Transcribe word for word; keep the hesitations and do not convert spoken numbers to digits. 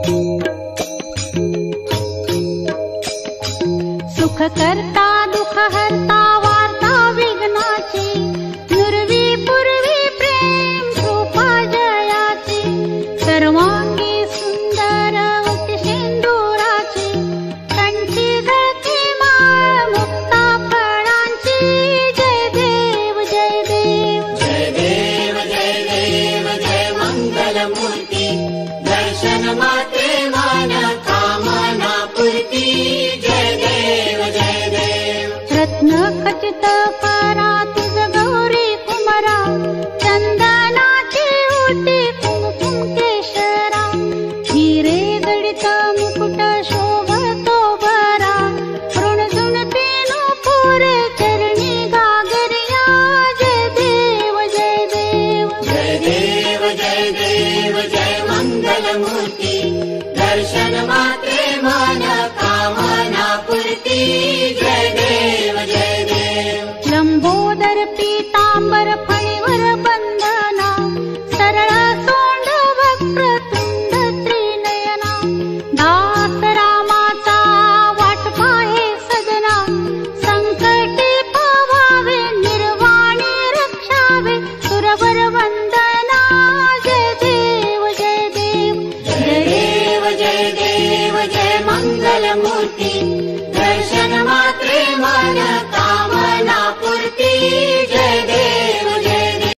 सुख करता दुख हरता वार्ता विघ्नाची, नुरवी पूर्वी प्रेम कृपा जयाची, सर्वांगी सुंदर होती सिंदुराची, कंठी गळती माळ मुक्ता फळांची. जय देव जय देव जय देव जय देव जय मंगल मूर्ती, दर्शन मात्रे मान कामना पूर्ती. जय देव जय देव रत्न खचित परा तुझ गौरी कुमरा, चंदनाची ओटी कुंकुम केशरा, हिरे जडित मुकुट शोभतो बरा, ऋणझुणती नुपुर चरणी गागरिया. जय देव जय देव जय देव जय देव जय मंगल मूर्ती, दर्शन मात्रे मन कामना पूर्ती. जय देव जय देव लंबोदर पीतांबर फणीवर बंधना, सरळ सोंड वक्रतुंड त्रिनयना, दास रामाचा वाट पाहे सजना, संकटी पावावे निर्वाणी रक्षावे सुरवर वंदना. जय देव जय देव जय देव जय देव जय मंगल मूर्ती, दर्शन मात्रे मन कामना पूर्ती.